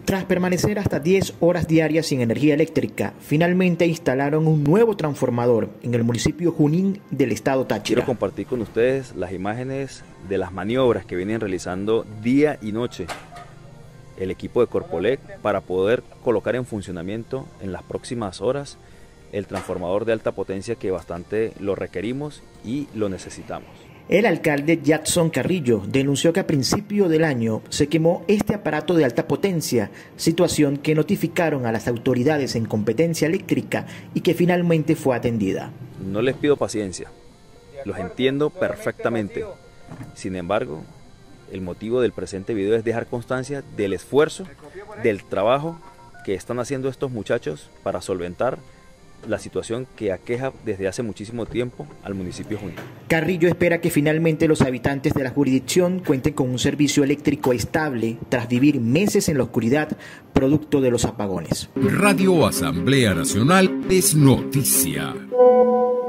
Tras permanecer hasta 10 horas diarias sin energía eléctrica, finalmente instalaron un nuevo transformador en el municipio Junín del estado Táchira. Quiero compartir con ustedes las imágenes de las maniobras que vienen realizando día y noche el equipo de Corpoelec para poder colocar en funcionamiento en las próximas horas el transformador de alta potencia que bastante lo requerimos y lo necesitamos. El alcalde Jackson Carrillo denunció que a principio del año se quemó este aparato de alta potencia, situación que notificaron a las autoridades en competencia eléctrica y que finalmente fue atendida. No les pido paciencia, los entiendo perfectamente. Sin embargo, el motivo del presente video es dejar constancia del esfuerzo, del trabajo que están haciendo estos muchachos para solventar la situación que aqueja desde hace muchísimo tiempo al municipio Junín. Carrillo espera que finalmente los habitantes de la jurisdicción cuenten con un servicio eléctrico estable tras vivir meses en la oscuridad producto de los apagones. Radio Asamblea Nacional es noticia.